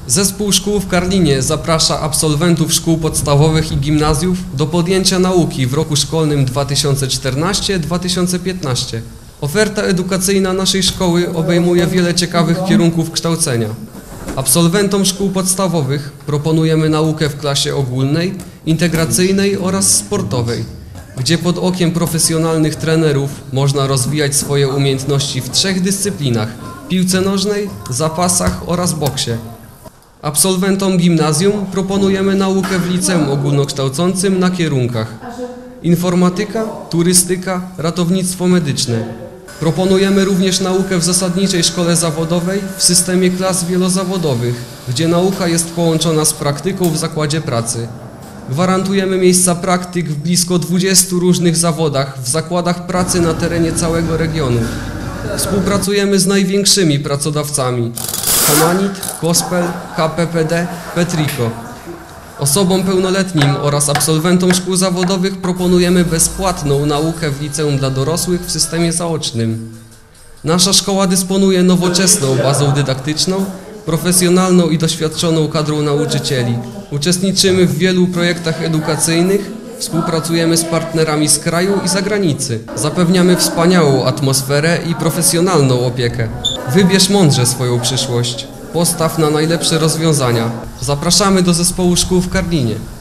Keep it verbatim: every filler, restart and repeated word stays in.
Zespół Szkół w Karlinie zaprasza absolwentów szkół podstawowych i gimnazjów do podjęcia nauki w roku szkolnym dwa tysiące czternastym do dwa tysiące piętnastego. Oferta edukacyjna naszej szkoły obejmuje wiele ciekawych kierunków kształcenia. Absolwentom szkół podstawowych proponujemy naukę w klasie ogólnej, integracyjnej oraz sportowej, gdzie pod okiem profesjonalnych trenerów można rozwijać swoje umiejętności w trzech dyscyplinach – piłce nożnej, zapasach oraz boksie. Absolwentom gimnazjum proponujemy naukę w liceum ogólnokształcącym na kierunkach informatyka, turystyka, ratownictwo medyczne. Proponujemy również naukę w zasadniczej szkole zawodowej w systemie klas wielozawodowych, gdzie nauka jest połączona z praktyką w zakładzie pracy. Gwarantujemy miejsca praktyk w blisko dwudziestu różnych zawodach w zakładach pracy na terenie całego regionu. Współpracujemy z największymi pracodawcami Humanit, Gospel, K P P D, Petrico. Osobom pełnoletnim oraz absolwentom szkół zawodowych proponujemy bezpłatną naukę w liceum dla dorosłych w systemie zaocznym. Nasza szkoła dysponuje nowoczesną bazą dydaktyczną, profesjonalną i doświadczoną kadrą nauczycieli. Uczestniczymy w wielu projektach edukacyjnych, współpracujemy z partnerami z kraju i zagranicy. Zapewniamy wspaniałą atmosferę i profesjonalną opiekę. Wybierz mądrze swoją przyszłość. Postaw na najlepsze rozwiązania. Zapraszamy do zespołu szkół w Karlinie.